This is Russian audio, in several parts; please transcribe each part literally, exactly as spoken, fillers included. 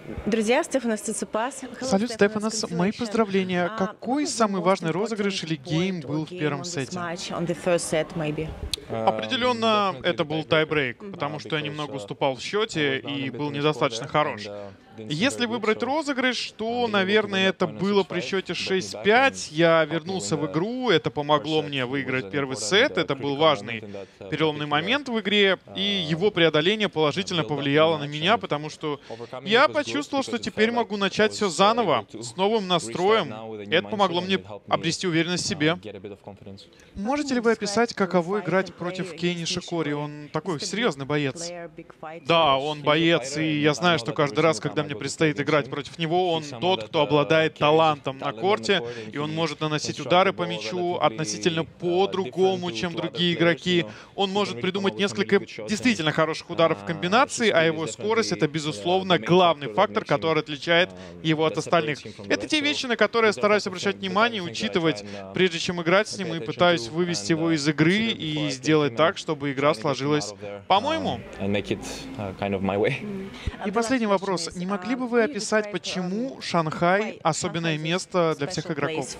Друзья, Стефанос Циципас. Салют, Стефанос. Мои поздравления. Какой самый важный розыгрыш или гейм был в первом сете? Определенно, это был тайбрейк, потому что я немного уступал в счете и был недостаточно хорош. Если выбрать розыгрыш, то, наверное, это было при счете шесть пять. Я вернулся в игру, это помогло мне выиграть первый сет. Это был важный переломный момент в игре, и его преодоление положительно повлияло на меня, потому что я почувствовал, что теперь могу начать все заново, с новым настроем. И это помогло мне обрести уверенность в себе. Можете ли вы описать, каково играть против Кенни Шикори? Он такой серьезный боец. Да, он боец, и я знаю, что каждый раз, когда мне предстоит играть против него, он тот, кто обладает талантом на корте, и он может наносить удары по мячу относительно по-другому, чем другие игроки. Он может придумать несколько действительно хороших ударов в комбинации, а его скорость — это, безусловно, главный фактор, который отличает его от остальных. Это те вещи, на которые я стараюсь обращать внимание, учитывать, прежде чем играть с ним, и пытаюсь вывести его из игры и сделать так, чтобы игра сложилась по-моему. И последний вопрос. Не могли бы вы описать, почему Шанхай — особенное место для всех игроков?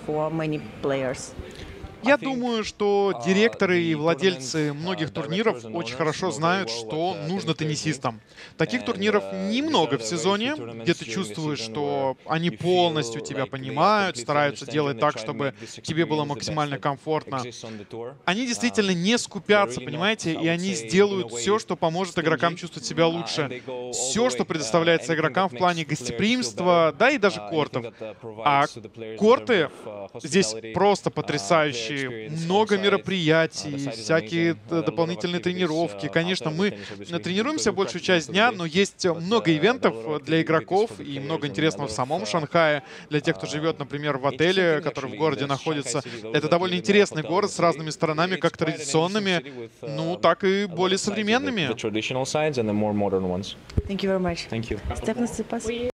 Я думаю, что директоры и владельцы многих турниров очень хорошо знают, что нужно теннисистам. Таких турниров немного в сезоне, где ты чувствуешь, что они полностью тебя понимают, стараются делать так, чтобы тебе было максимально комфортно. Они действительно не скупятся, понимаете, и они сделают все, что поможет игрокам чувствовать себя лучше. Все, что предоставляется игрокам в плане гостеприимства, да и даже кортов. А корты здесь просто потрясающие. Много мероприятий, всякие дополнительные тренировки. Конечно, мы тренируемся большую часть дня, но есть много ивентов для игроков и много интересного в самом Шанхае. Для тех, кто живет, например, в отеле, который в городе находится. Это довольно интересный город с разными сторонами, как традиционными, ну, так и более современными. Thank you very much. Стефанос Циципас.